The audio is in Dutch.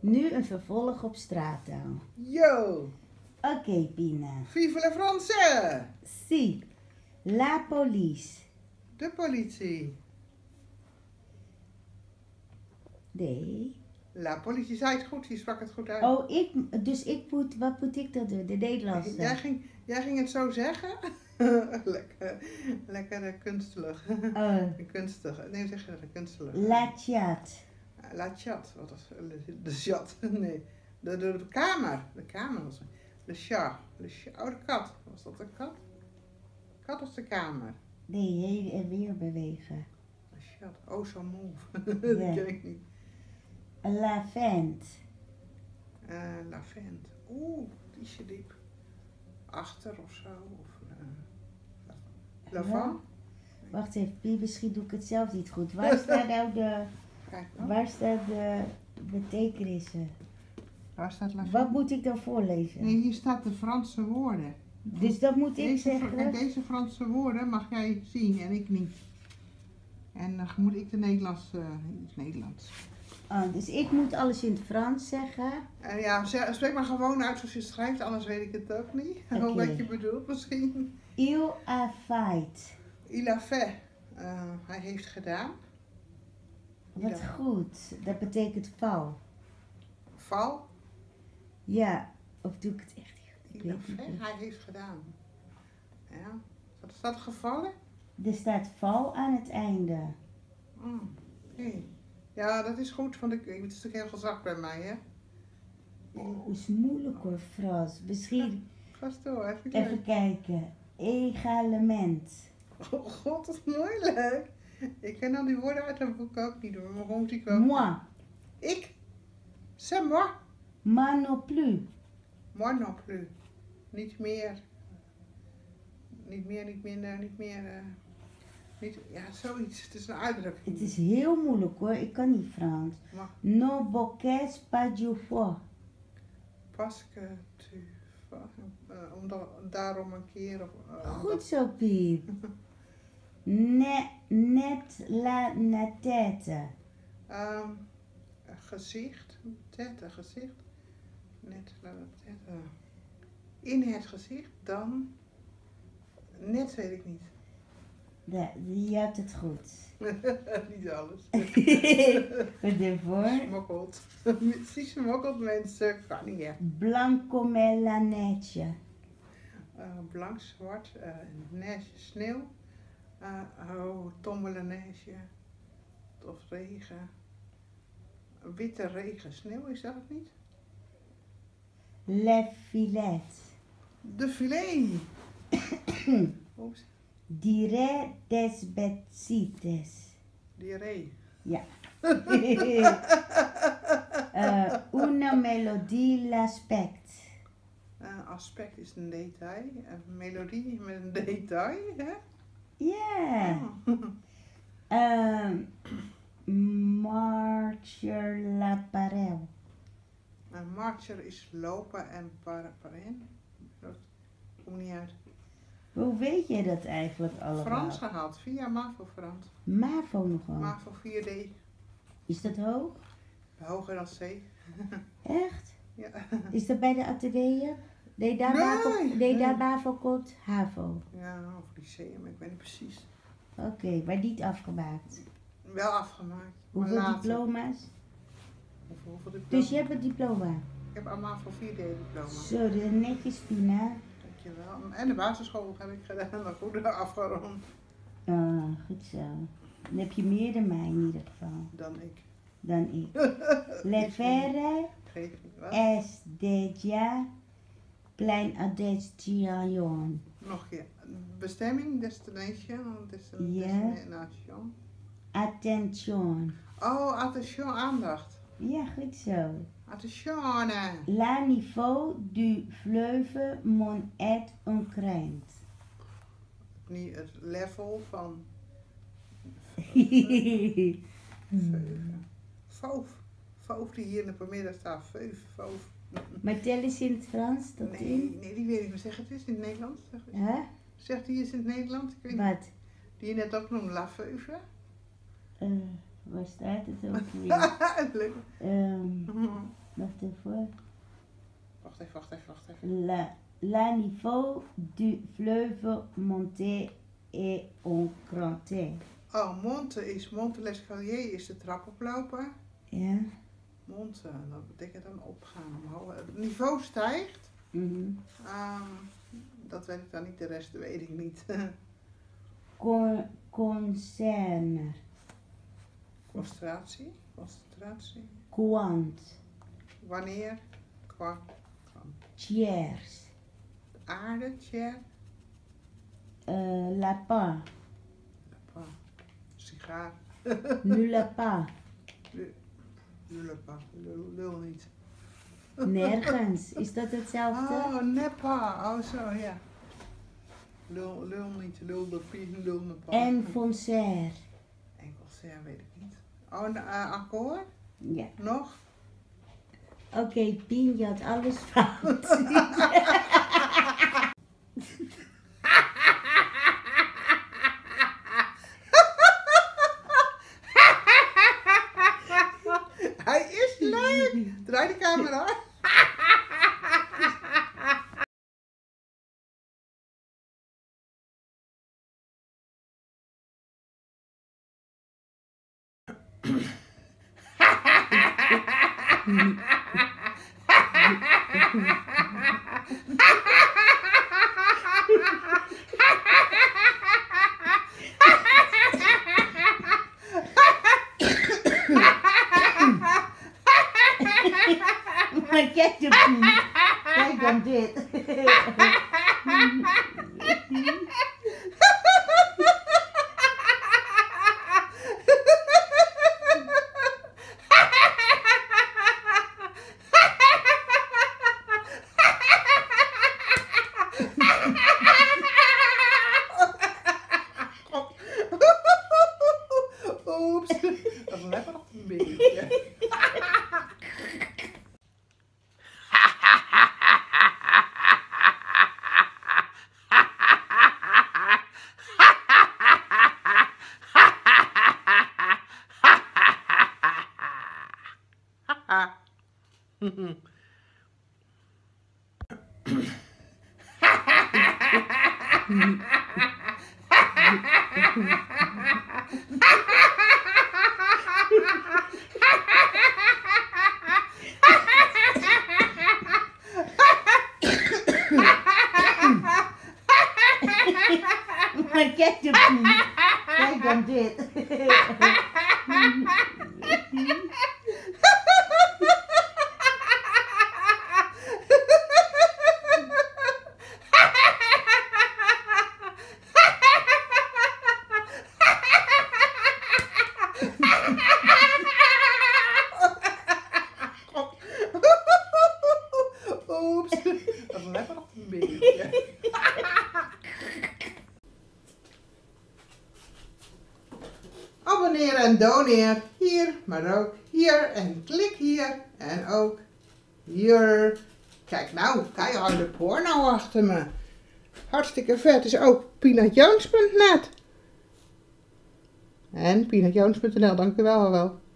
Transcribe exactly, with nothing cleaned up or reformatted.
Nu een vervolg op straattaal. Yo! Oké, okay, Pina. Vive la France! Si. La police. De politie. Nee. La politie zei het goed, die sprak het goed uit. Oh, ik, dus ik moet, wat moet ik dan doen? De Nederlandse? Jij ging, jij ging het zo zeggen? lekker, lekker uh, kunstelig. Oh. Kunstig. Nee, zeg je dat? Kunstelig. La chat. La chat, wat was de chat? Nee, de, de, de kamer. De kamer was de chat. De chat. Oh, de kat. Was dat de kat? De kat was de kamer. Nee, heen en weer bewegen. De chat. Oh, zo move. Dat Ja. ken ik niet. La vent. Uh, la vent. Oeh, die is je diep. Achter of zo. Of, uh, la vent. Wacht even, Pie, misschien doe ik het zelf niet goed. Waar staat nou de... Kijk dan. Waar staat de betekenissen? Waar staat la vent? Wat moet ik dan voorlezen? Nee, hier staat de Franse woorden. Dus dat moet ik Deze, zeggen? en deze Franse woorden mag jij zien en ik niet. En dan uh, moet ik de Nederlands, uh, het Nederlands. Oh, dus ik moet alles in het Frans zeggen? Uh, ja, spreek maar gewoon uit zoals je schrijft, anders weet ik het ook niet. Okay. Hoe wat je bedoelt misschien. Il a fait. Il a fait. Uh, hij heeft gedaan. Wat Il a... goed. Dat betekent val. Val? Ja, of doe ik het echt niet? Il a fait. Hij heeft gedaan. Ja. Wat staat gevallen? Er staat val aan het einde. Oh, okay. Ja, dat is goed, want ik, het is natuurlijk heel gezakt bij mij, hè? Oh, is moeilijk hoor, Frans. Misschien... Ga door, even, even kijken. Egalement. Oh god, dat is moeilijk. Ik ken al die woorden uit dat boek ook niet hoor, maar hoe moet ik ook? Moi. Ik? C'est moi. Moi non plus. Moi non plus. Niet meer. Niet meer, niet minder, niet meer... Uh... Niet, ja, zoiets. Het is een uitdrukking. Het is heel moeilijk hoor, ik kan niet Frans. Maar, no bocage pas du foie. Parce que tu... Uh, omdat, daarom een keer... Of, uh, Goed dat... zo, Piet. Ne, net la na tête. Um, gezicht. Tête, gezicht. Net la tête. In het gezicht, dan... Net weet ik niet. Ja, je hebt het goed. Niet alles. Wat ervoor? Smokkeld. Zie smokkeld mensen, kan niet echt. Blanc comme la neige. Uh, blank, zwart, uh, neige, sneeuw. Uh, oh, tombele neige. Of regen. Witte regen, sneeuw, is dat het niet? Le filet. De filet. Oeps. Dire des besites. Diarree. Ja. uh, una melodie l'aspect. Uh, aspect is een detail. Een melodie met een detail, hè? Ja. Yeah. uh, marcher la parel. Een marcher is lopen en paraparen. Dat komt niet uit. Hoe weet je dat eigenlijk allemaal? Frans gehaald, via MAVO Frans. MAVO nogal? MAVO vier D. Is dat hoog? Hoger dan C. Echt? Ja. Is dat bij de atelier? Nee, daar nee, MAVO, nee, nee. daar MAVO komt HAVO. Ja, of lyceum, ik weet niet precies. Oké, okay, maar niet afgemaakt. Wel afgemaakt. Hoeveel diploma's? Hoeveel, hoeveel diploma's? Dus je hebt het diploma? Ik heb een MAVO vier D diploma. Zo, de netjes, Pina. Dankjewel. En de basisschool heb ik gedaan, maar goed afgerond. Ah, goed zo. Dan heb je meer dan mij in ieder geval. Dan ik. Dan ik. Le faire est déjà plein à destination. Nog een keer. Bestemming, destination, destin Ja. destination. Attention. Oh, attention, aandacht. Ja, goed zo. Attention. La niveau du fleuve mon est un crainte. Niet het level van... Veuve. Veuve die hier in de Palmyra staat. Veuve, Veuve. Maar tel eens in het Frans, dat nee, in? nee, die weet ik niet. Zeg het eens in het Nederlands. Zeg het. Huh? Zegt die eens in het Nederlands? Ik weet niet. Wat? Die je net ook noemde, La Veuve. Uh, waar staat het ook weer? Leuk. Um, la, la niveau du fleuve Monte est augmenté. Oh, monte is, monte l'escalier is de trap oplopen. Ja. Monte, dat betekent dan opgaan omhoog. Het niveau stijgt. Mhm. Um, dat weet ik dan niet, de rest weet ik niet. Con, concerner. Concentratie, concentratie. Quant. Wanneer? Kwa. Tiers. Aarde, tjer. Uh, lapin. Kwa. Sigaar. Nu lapin. Lullepa. Lul, lul niet. Nergens. Is dat hetzelfde? Oh, neppa. Oh, zo, ja. Lul, lul niet. Lul de pie, lul neppa. En concert. En concert weet ik niet. Oh, een uh, akkoord? Ja. Nog? Oké, okay, Pien, je had alles fout. Hij is leuk! Draai de camera. Maar kijk je Pien. Kijk dan dit. Oeps, dat lekker nog een beetje. Maar kijk je Pien. Kijk dan dit. Oeps, dat lekker nog een beetje. Abonneer en doneer hier, maar ook hier en klik hier en ook hier. Kijk nou, keiharde porno achter me. Hartstikke vet is ook peanutjones punt net en peanutjones punt n l, dank u wel wel.